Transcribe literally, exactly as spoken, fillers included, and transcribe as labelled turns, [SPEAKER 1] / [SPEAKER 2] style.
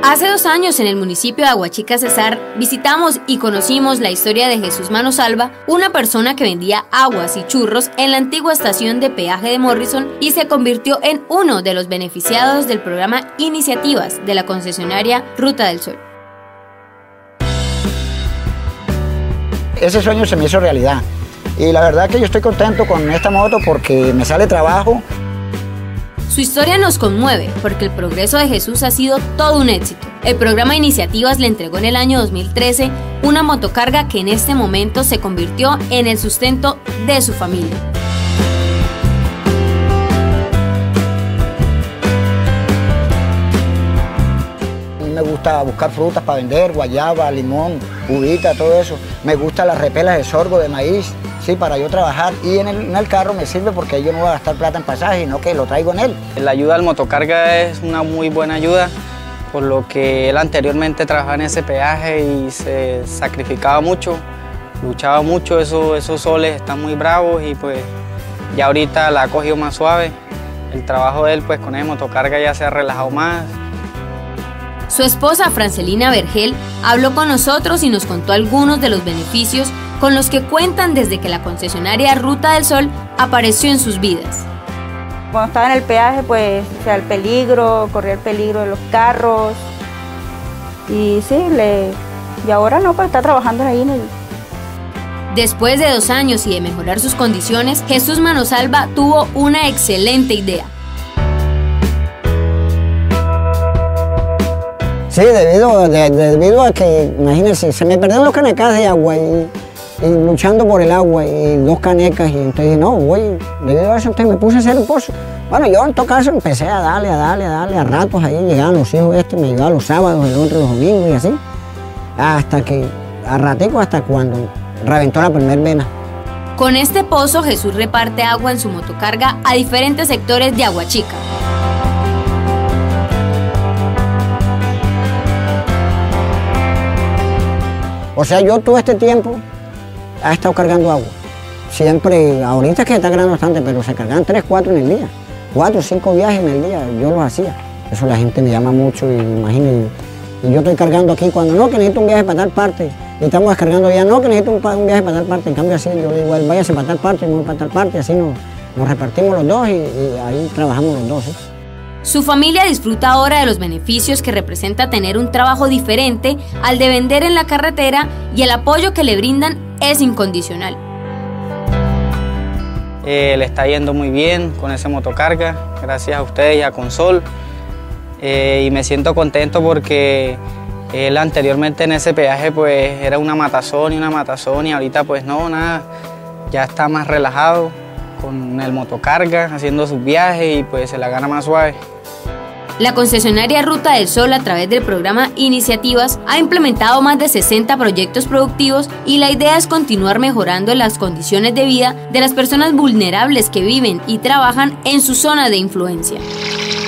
[SPEAKER 1] Hace dos años en el municipio de Aguachica, Cesar, visitamos y conocimos la historia de Jesús Manosalva, una persona que vendía aguas y churros en la antigua estación de peaje de Morrison y se convirtió en uno de los beneficiados del programa Iniciativas de la concesionaria Ruta del Sol.
[SPEAKER 2] Ese sueño se me hizo realidad y la verdad que yo estoy contento con esta moto porque me sale trabajo.
[SPEAKER 1] Su historia nos conmueve porque el progreso de Jesús ha sido todo un éxito. El programa Iniciativas le entregó en el año dos mil trece una motocarga que en este momento se convirtió en el sustento de su familia.
[SPEAKER 2] Me gusta buscar frutas para vender, guayaba, limón, uvita, todo eso. Me gustan las repelas de sorgo, de maíz, sí, para yo trabajar. Y en el, en el carro me sirve porque yo no voy a gastar plata en pasaje, sino que lo traigo en él.
[SPEAKER 3] La ayuda al motocarga es una muy buena ayuda, por lo que él anteriormente trabajaba en ese peaje y se sacrificaba mucho, luchaba mucho, eso, esos soles están muy bravos y pues ya ahorita la ha cogido más suave. El trabajo de él pues con el motocarga ya se ha relajado más.
[SPEAKER 1] Su esposa, Francelina Vergel, habló con nosotros y nos contó algunos de los beneficios con los que cuentan desde que la concesionaria Ruta del Sol apareció en sus vidas.
[SPEAKER 4] Cuando estaba en el peaje, pues, o sea, el peligro, corría el peligro de los carros. Y sí, le, y ahora no, pues está trabajando ahí en el...
[SPEAKER 1] Después de dos años y de mejorar sus condiciones, Jesús Manosalva tuvo una excelente idea.
[SPEAKER 2] Sí, debido, de, debido a que, imagínense, se me perdieron los canecas de agua y, y luchando por el agua y dos canecas y entonces dije, no, voy, debido a eso entonces me puse a hacer un pozo. Bueno, yo en todo caso empecé a darle, a darle, a darle, a ratos ahí llegaban los hijos este, me llegaban los sábados, el otro los domingos y así, hasta que, a ratico hasta cuando reventó la primer vena.
[SPEAKER 1] Con este pozo, Jesús reparte agua en su motocarga a diferentes sectores de Aguachica.
[SPEAKER 2] O sea, yo todo este tiempo he estado cargando agua. Siempre, ahorita es que está cargando bastante, pero se cargaban tres, cuatro en el día. Cuatro, cinco viajes en el día, yo los hacía. Eso la gente me llama mucho y imagínense. Y yo estoy cargando aquí cuando no, que necesito un viaje para tal parte. Y estamos descargando ya, no, que necesito un, un viaje para tal parte. En cambio así, yo le digo, váyase para tal parte, yo voy para tal parte. Así nos, nos repartimos los dos y, y ahí trabajamos los dos. ¿sí?
[SPEAKER 1] Su familia disfruta ahora de los beneficios que representa tener un trabajo diferente al de vender en la carretera y el apoyo que le brindan es incondicional.
[SPEAKER 3] Eh, le está yendo muy bien con ese motocarga, gracias a ustedes y a Consol. Eh, y me siento contento porque él anteriormente en ese peaje pues era una matazón y una matazón y ahorita pues no, nada, ya está más relajado con el motocarga, haciendo sus viajes y pues se la gana más suave.
[SPEAKER 1] La concesionaria Ruta del Sol, a través del programa Iniciativas, ha implementado más de sesenta proyectos productivos y la idea es continuar mejorando las condiciones de vida de las personas vulnerables que viven y trabajan en su zona de influencia.